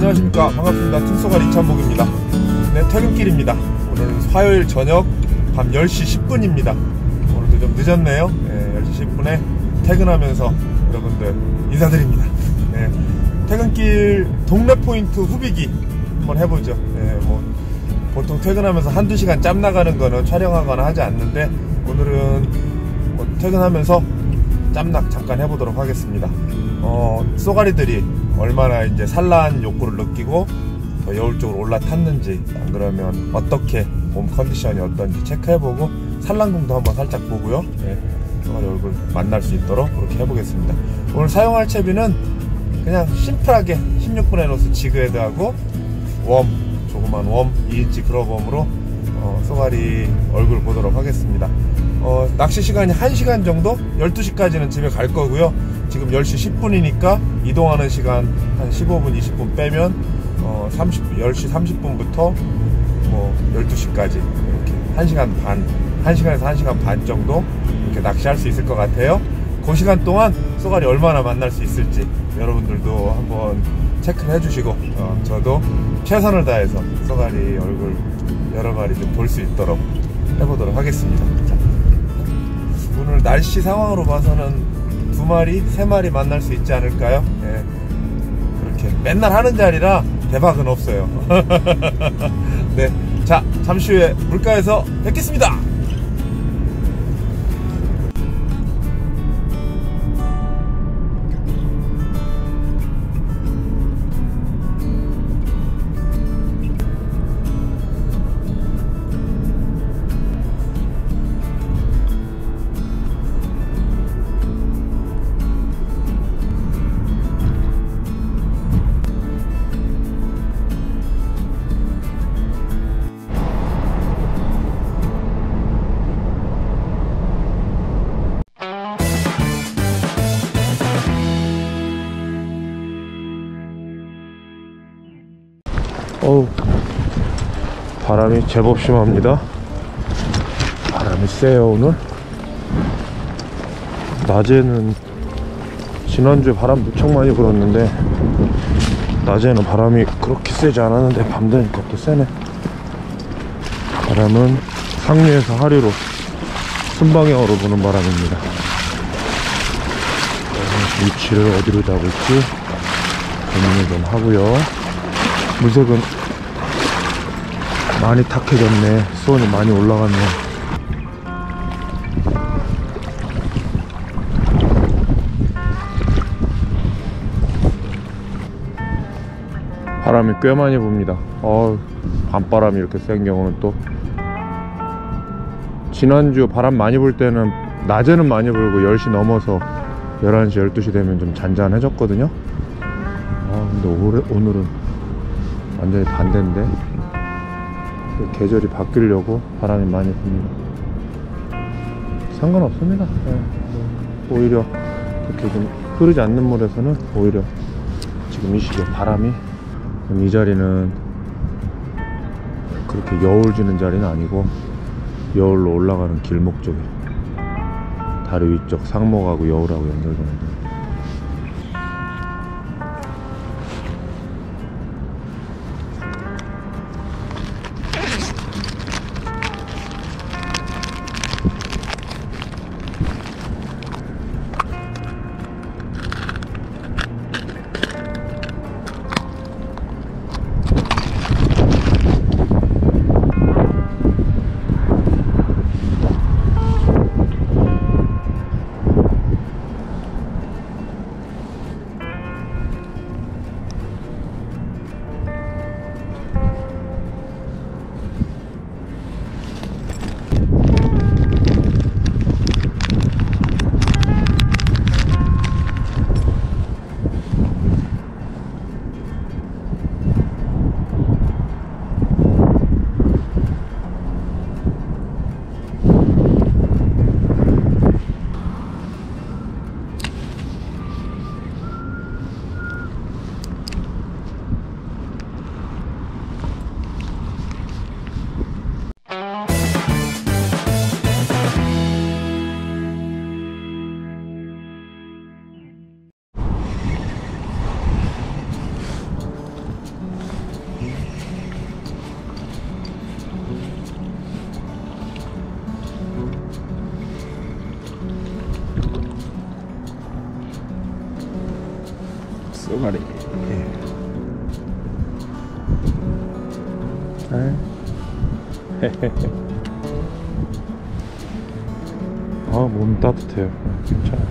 안녕하십니까, 반갑습니다. 팀쏘가리 이찬복입니다. 네, 퇴근길입니다. 오늘은 화요일 저녁 밤 10시 10분입니다 오늘도 좀 늦었네요. 네, 10시 10분에 퇴근하면서 여러분들 인사드립니다. 네, 퇴근길 동네 포인트 후비기 한번 해보죠. 네, 뭐 보통 퇴근하면서 한두 시간 짬 나가는 거는 촬영하거나 하지 않는데, 오늘은 뭐 퇴근하면서 짬낙 잠깐 해보도록 하겠습니다. 쏘가리들이 얼마나 이제 산란 욕구를 느끼고 더 여울 쪽으로 올라탔는지, 안 그러면 어떻게 몸 컨디션이 어떤지 체크해보고 산란궁도 한번 살짝 보고요. 네, 쏘가리 얼굴 만날 수 있도록 그렇게 해보겠습니다. 오늘 사용할 채비는 그냥 심플하게 16분의 노스 지그헤드하고 웜, 조그만 웜 2인치 그러범으로 쏘가리 얼굴 보도록 하겠습니다. 낚시 시간이 1시간 정도? 12시까지는 집에 갈 거고요. 지금 10시 10분이니까 이동하는 시간 한 15분, 20분 빼면 10시 30분부터 뭐 12시까지 이렇게 1시간 반, 1시간에서 1시간 반 정도 이렇게 낚시할 수 있을 것 같아요. 그 시간 동안 쏘가리 얼마나 만날 수 있을지 여러분들도 한번 체크를 해주시고, 저도 최선을 다해서 쏘가리 얼굴 여러 마리 좀 볼 수 있도록 해보도록 하겠습니다. 자, 오늘 날씨 상황으로 봐서는 2마리, 3마리 만날 수 있지 않을까요? 네, 그렇게 맨날 하는 자리라 대박은 없어요. 네, 자, 잠시 후에 물가에서 뵙겠습니다. 바람이 제법 심합니다. 바람이 세요. 오늘 낮에는 지난주에 바람 무척 많이 불었는데 낮에는 바람이 그렇게 세지 않았는데 밤 되니까 또 세네. 바람은 상류에서 하류로 순방향으로 부는 바람입니다. 위치를 어디로 잡을지 고민을 좀 하고요. 물색은 많이 탁해졌네. 수온이 많이 올라갔네. 바람이 꽤 많이 붑니다. 밤바람이 이렇게 센 경우는 또, 지난주 바람 많이 불 때는 낮에는 많이 불고 10시 넘어서 11시 12시 되면 좀 잔잔해졌거든요. 근데 오늘은 완전히 반대인데, 계절이 바뀌려고 바람이 많이 붑니다. 상관없습니다. 네, 오히려 이렇게 좀 흐르지 않는 물에서는 오히려 지금 이 시기에 바람이, 이 자리는 그렇게 여울 지는 자리는 아니고 여울로 올라가는 길목 쪽에 다리 위쪽 상목하고 여울하고 연결되는 데. 쏘가리. 아, 몸 따뜻해요. 괜찮아요.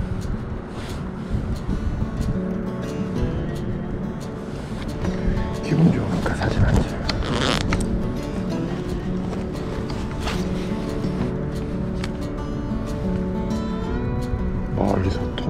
기분 좋으니까 사진 한 장. 멀리서 톡.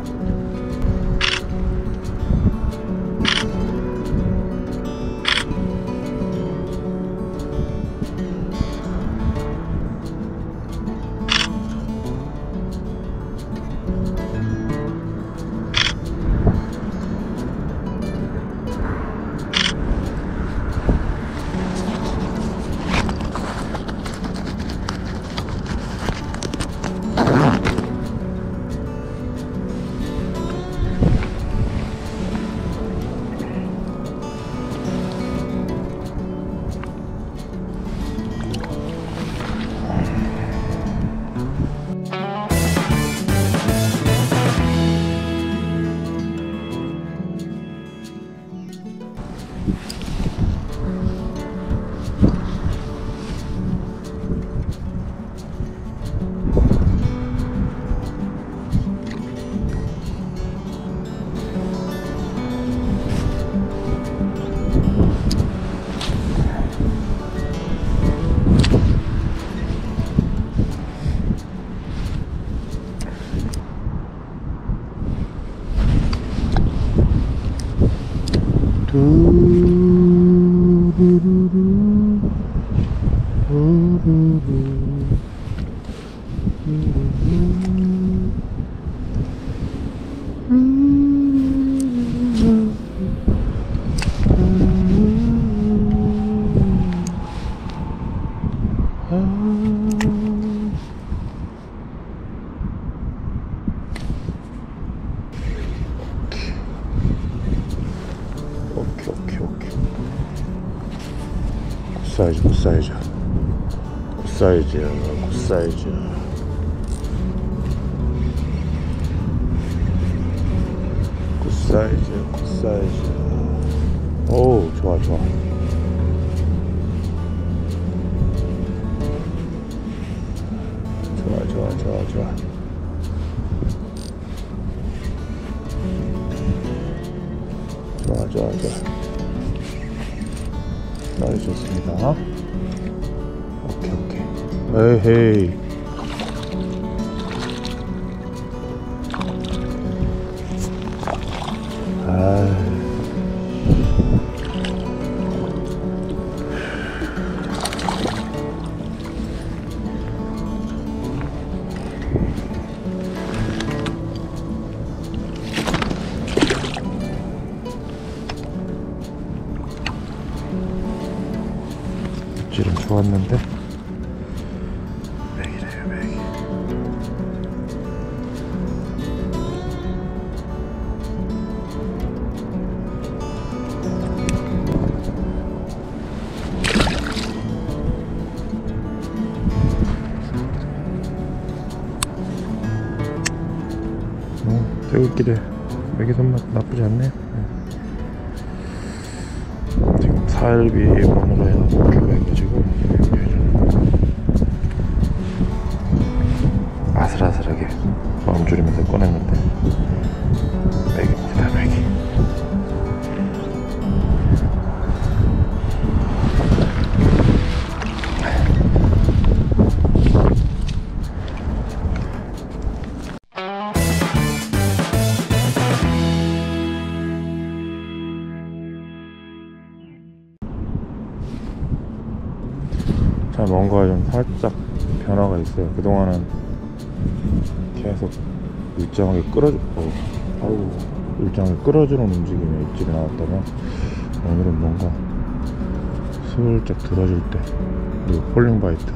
굿사이즈 굿사이즈야 굿사이즈. 오, 좋아. 좋아. 날이 좋습니다. 오케이. 에헤이. 질은 좋았는데 맥이래요. 태극기래. 맥이 손맛 나쁘지 않네요. 지금 사일비 번호로 해놓고 해가지고 아슬아슬하게 마음 졸이면서 꺼냈는데 맥입니다. 맥이. 자, 뭔가 좀 살짝 변화가 있어요. 그동안은 계속 일정하게 일정하게 끌어주는 움직임에 입질이 나왔다면 오늘은 뭔가 슬쩍 들어줄 때, 그리고 폴링 바이트.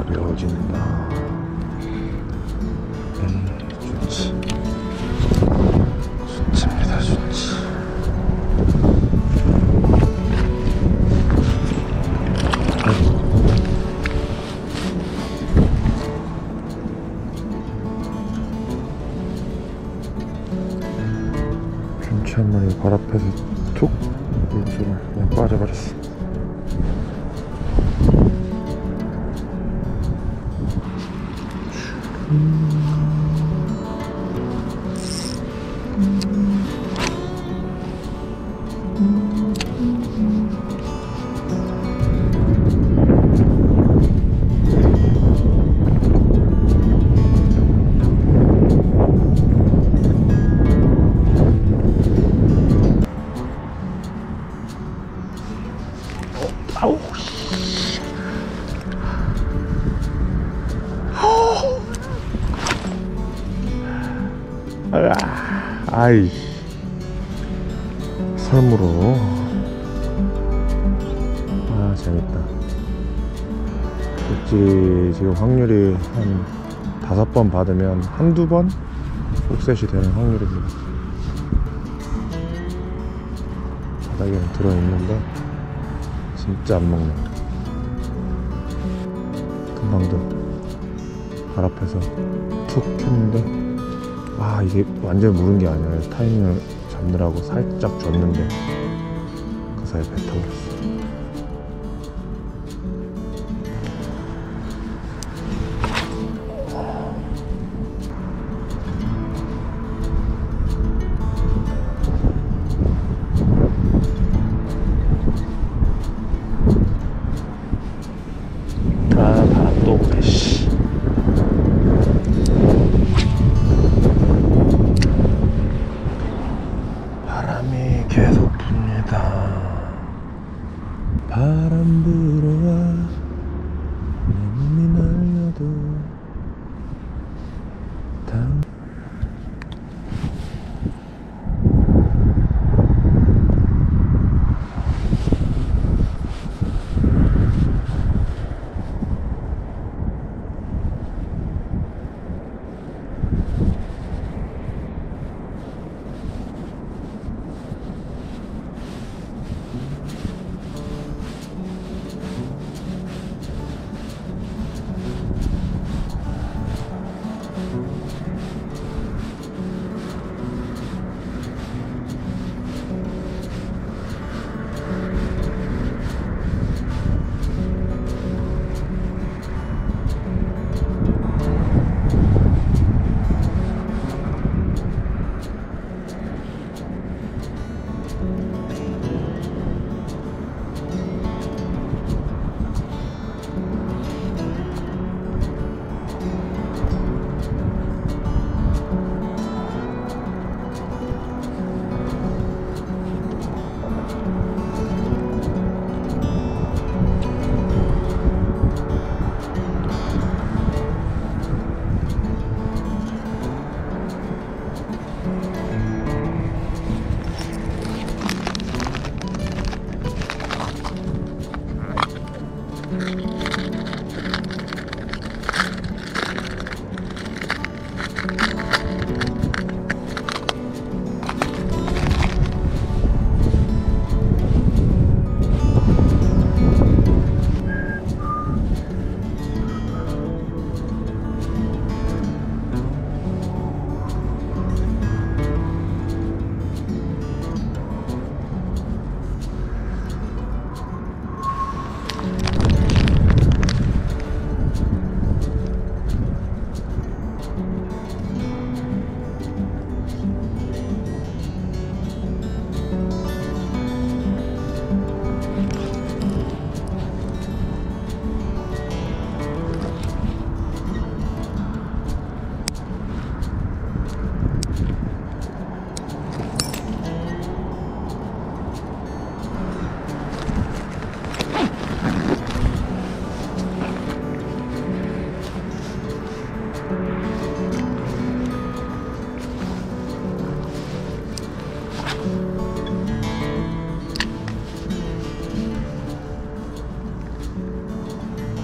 가벼워진다. 좋지. 좋습니다, 좋지. 김치 한 마리 발 앞에서 툭 물줄을 그냥 빠져버렸어. 아우 씨. 아이 설무로. 아 재밌다. 꼭지 지금 확률이 한 5번 받으면 한두 번 속셋이 되는 확률입니다. 바닥에는 들어있는데 진짜 안 먹네. 금방도 발 앞에서 툭 했는데 아 이게 완전 무른 게 아니라 타이밍을 잡느라고 살짝 줬는데 그 사이에 배 타버렸어. 바람 또 오네 씨. 바람이 계속 붑니다. 바람 불어와 내 몸이 날려도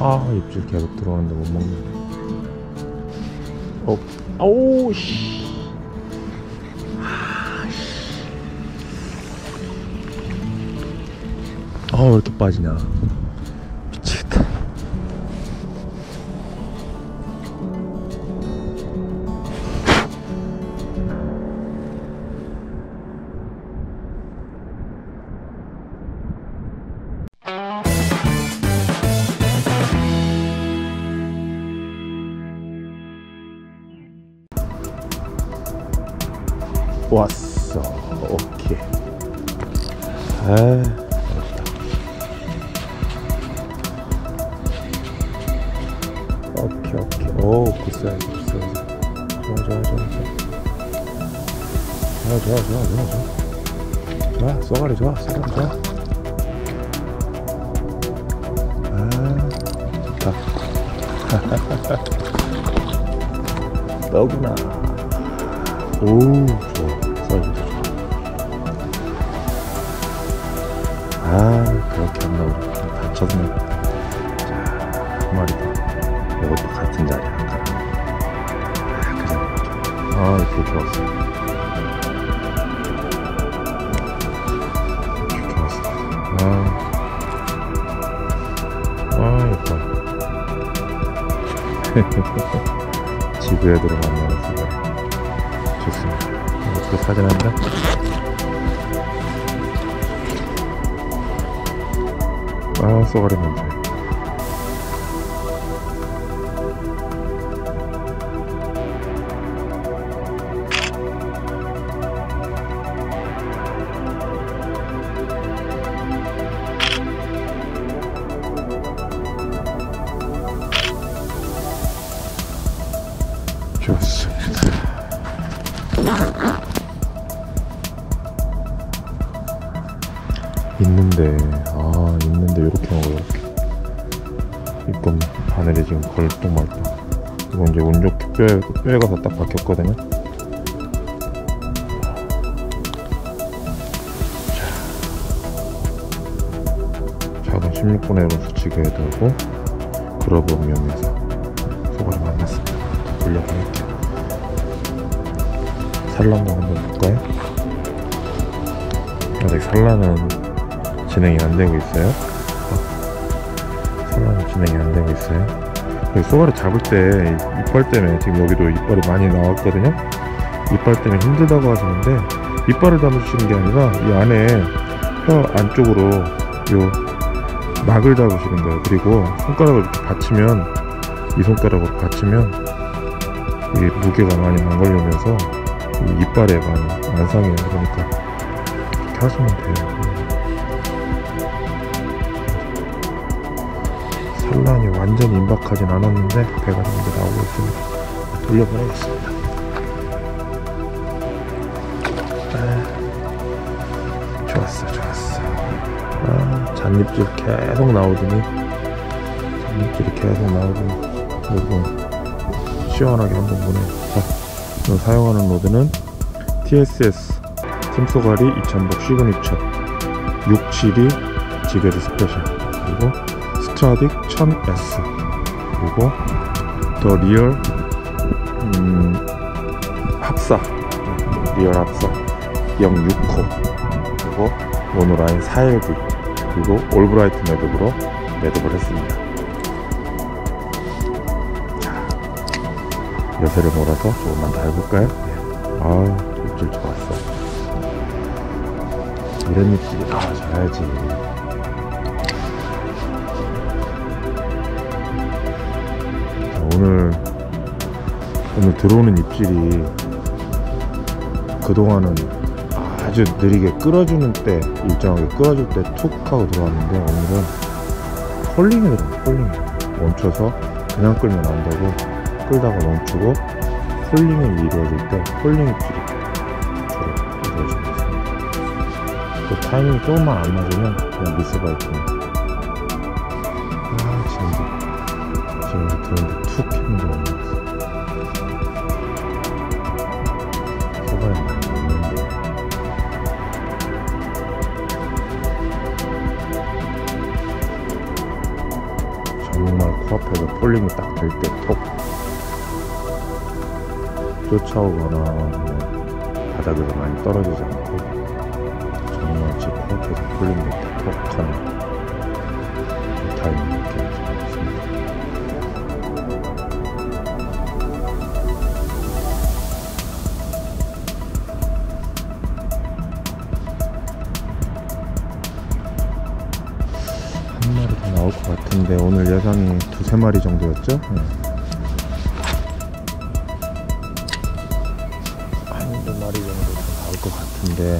아, 입질 계속 들어오는데 못 먹네. 아우, 씨. 왜 이렇게 빠지냐. 미치겠다. 왔어. 오케이. 어렵다. 오케이. 오, 굿사이즈. 좋아. 쏘가리 좋아. 좋다. 너구나. 오, 좋아. 사이즈 좋아. 그렇게 안 나오죠. 다쳤네. 자, 한 마리 더. 이것도 같은 자리야. 그냥. 이렇게 좋았어. 예뻐. 지구 애들을 만나서 좋습니다. 어떻게 사진 한 장? 쏘가리 냄새. 좋습니다. 있는데 이렇게 먹어요. 이건 바늘이 지금 걸뚱말뚱. 이건 이제 운 좋게 뼈에 가서 딱 박혔거든요. 작은 16분의 수치게 두고 그러브 위험해서 소가리 만났습니다. 돌려보낼게요. 산란도 한번 볼까요? 아직 산란은 진행이 안 되고 있어요. 산란은 진행이 안 되고 있어요. 쏘가리 잡을 때 이빨 때문에 지금 여기도 이빨이 많이 나왔거든요. 이빨 때문에 힘들다고 하시는데 이빨을 담으시는 게 아니라 이 안에 혀 안쪽으로 요 막을 잡으시는 거예요. 그리고 손가락을 이렇게 받치면, 이 손가락으로 받치면 이게 무게가 많이 안 걸리면서 이 이빨에 많이 안 상해요. 그러니까 이렇게 하시면 돼요. 산란이 완전히 임박하진 않았는데 배가 정도 나오고 있습니다. 돌려보내겠습니다. 좋았어. 잔입질 계속 나오더니 여러분 시원하게 한번 보내. 자, 사용하는 로드는 TSS 팀쏘가리 2000복 시그니처 672 지게드 스페셜, 그리고 스트라딕 1000S, 그리고 더 리얼 합사, 리얼 합사 069, 그리고 모노라인 4LD, 그리고 올브라이트 매듭으로 매듭을 했습니다. 자, 여세를 몰아서 조금만 더 해볼까요? 입질 좋았어. 이런 입질이 나와줘야지. 오늘 들어오는 입질이 그동안은 아주 느리게 끌어주는 때, 일정하게 끌어줄 때 툭 하고 들어왔는데, 오늘은 홀링에 들어가요. 홀링에 멈춰서 그냥 끌면 안 되고 끌다가 멈추고 홀링을 이루어질 때 홀링 입질이 주로 이루어지고 있습니다. 그 타이밍이 조금만 안 맞으면 그냥 미스바이트입니다. 지금 들었는데 툭 했는데 못 먹었어. 소바에 많이 없는데. 정말 코앞에서 폴링이 딱 될 때 톡 쫓아오거나 뭐 바닥에서 많이 떨어지지 않고 정말 제 코앞에서 폴링 될 때 톡 하는 그 타이밍 이렇게 있습니다. 한 마리 더 나올 것 같은데 오늘 예상이 2~3마리 정도였죠? 네. 한두 마리 정도 더 나올 것 같은데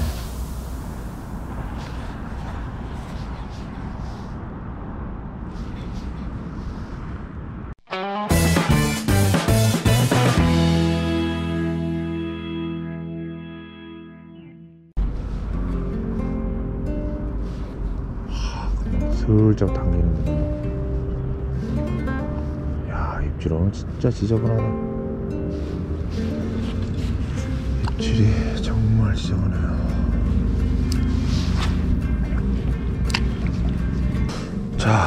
슬쩍 당기는 거야. 야, 입질 진짜 지저분하다. 입질이 정말 지저분해요. 자,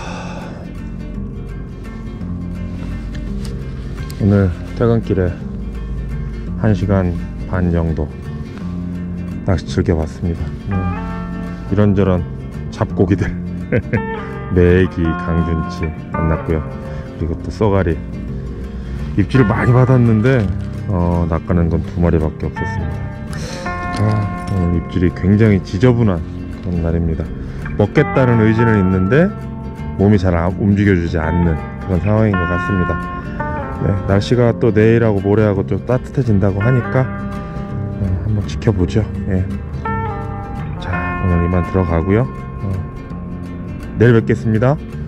오늘 퇴근길에 1시간 반 정도 낚시 즐겨봤습니다. 이런저런 잡고기들 메기, 강준치 만났고요. 그리고 또 쏘가리 입질을 많이 받았는데 낚아낸 건 2마리밖에 없었습니다. 오늘 입질이 굉장히 지저분한 그런 날입니다. 먹겠다는 의지는 있는데 몸이 잘 움직여주지 않는 그런 상황인 것 같습니다. 네, 날씨가 또 내일하고 모레하고 좀 따뜻해진다고 하니까 한번 지켜보죠. 네. 자, 오늘 이만 들어가고요. 내일 뵙겠습니다.